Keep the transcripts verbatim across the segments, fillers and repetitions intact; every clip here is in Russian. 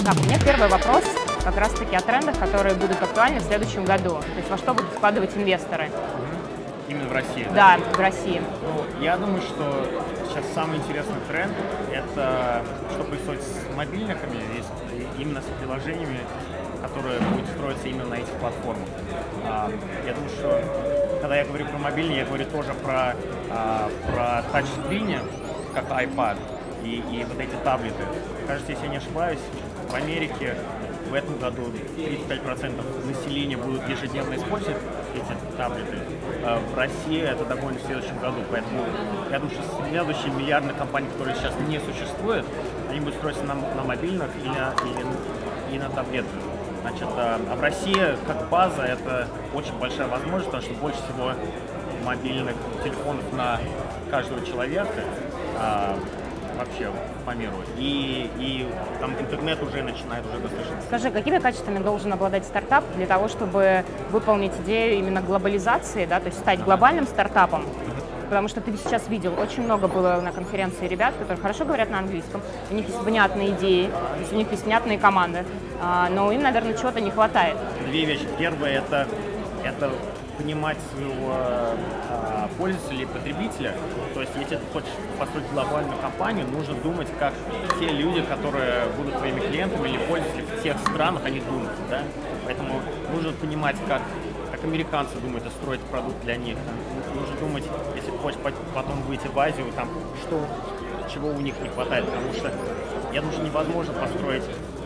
Так, у меня первый вопрос как раз-таки о трендах, которые будут актуальны в следующем году. То есть во что будут вкладывать инвесторы? Именно в России, да? Да, в России. Ну, я думаю, что сейчас самый интересный тренд – это что происходит с мобильниками, именно с приложениями, которые будут строиться именно на этих платформах. Я думаю, что когда я говорю про мобильный, я говорю тоже про, про тачскрины, как iPad, и, и вот эти таблеты. Кажется, если я не ошибаюсь, в Америке в этом году тридцать пять процентов населения будут ежедневно использовать эти таблеты. В России это догонит в следующем году. Поэтому я думаю, что следующие миллиардные компании, которые сейчас не существуют, они будут строиться на, на мобильных и на, и, и на таблетах. Значит, а в России как база это очень большая возможность, потому что больше всего мобильных телефонов на каждого человека а, вообще по миру. И, и там интернет уже начинает уже достаточно. Скажи, какими качествами должен обладать стартап для того, чтобы выполнить идею именно глобализации, да, то есть стать глобальным стартапом? Потому что ты сейчас видел, очень много было на конференции ребят, которые хорошо говорят на английском, у них есть внятные идеи, то есть у них есть внятные команды, но им, наверное, чего-то не хватает. Две вещи. Первое – это, это понимать своего а, пользователя и потребителя. То есть, если ты хочешь построить глобальную компанию, нужно думать, как те люди, которые будут твоими клиентами или пользователями в тех странах, они думают. Да? Поэтому нужно понимать, как, как американцы думают, и строить продукт для них. Нужно думать, если хочешь потом выйти в Азию, там, что, чего у них не хватает. Потому что, я думаю, что невозможно построить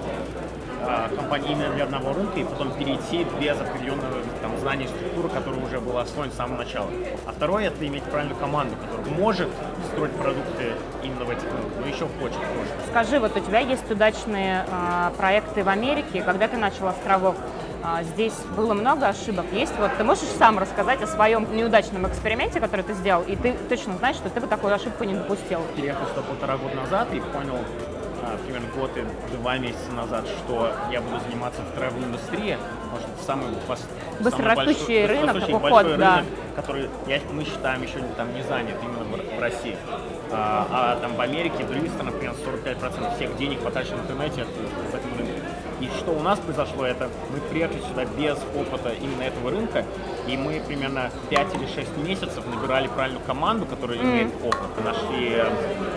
компании именно для одного рынка и потом перейти без определенного там, знания структуры, которая уже была освоена с самого начала. А второе – это иметь правильную команду, которая может строить продукты именно в этих рынках, но еще хочет тоже. Скажи, вот у тебя есть удачные а, проекты в Америке. Когда ты начал «Островок», а, здесь было много ошибок. Есть вот, ты можешь сам рассказать о своем неудачном эксперименте, который ты сделал, и ты точно знаешь, что ты бы такую ошибку не допустил? Переехал сюда полтора года назад и понял, примерно год и два месяца назад, что я буду заниматься в тревел-индустрии, потому что это самый, быстрорастущий самый рынок, большой, уход, большой да. рынок, который я, мы считаем еще там не занят именно в, в России. А, а там в Америке, в других странах, примерно сорок пять процентов всех денег потрачено в интернете в этом рынке. И что у нас произошло, это мы приехали сюда без опыта именно этого рынка, и мы примерно пять или шесть месяцев набирали правильную команду, которая mm. имеет опыт. Нашли э,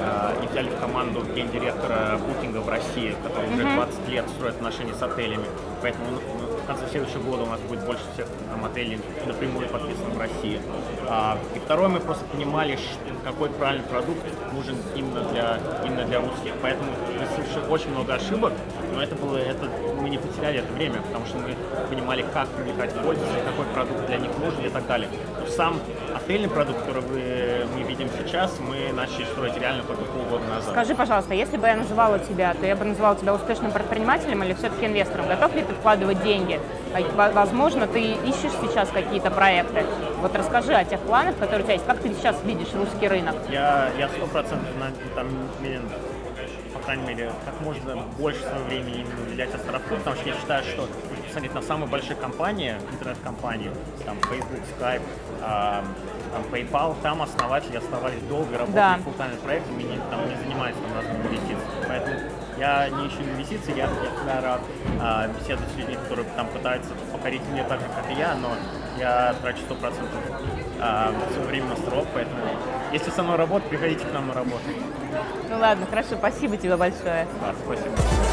и взяли в команду гендиректора букинга в России, который mm-hmm. уже двадцать лет строит отношения с отелями. Поэтому ну, в конце следующего года у нас будет больше всех там, отелей напрямую подписано в России. А, и второе, мы просто понимали, какой правильный продукт нужен именно для, именно для русских. Поэтому мы совершили очень много ошибок, но это было, это, мы не потеряли это время, потому что мы понимали, как привлекать пользователей, какой продукт для них нужен и так далее. Но сам отельный продукт, который вы, мы видим сейчас, мы начали строить реально только полгода назад. Скажи, пожалуйста, если бы я называла тебя, то я бы называла тебя успешным предпринимателем или все-таки инвестором? Готов ли ты вкладывать деньги? Возможно, ты ищешь сейчас какие-то проекты. Вот расскажи о тех планах, которые у тебя есть. Как ты сейчас видишь русский рынок? Я сто процентов намерен, по крайней мере, как можно больше своего времени именно уделять Островку, потому что я считаю, что посмотреть на самые большие компании, интернет-компании, там Facebook, Skype, э, там PayPal, там основатели оставались долго, работали да. фулл-тайм проектами и не, там, не занимаются там, разными инвестициями. Поэтому я не ищу инвестиций, я, я всегда рад э, беседовать с людьми, которые там пытаются покорить мир так же, как и я, но я трачу сто процентов э, своего времени на Островок, поэтому если со мной работать, приходите к нам на работу. Ну ладно, хорошо, спасибо тебе большое. Да, спасибо.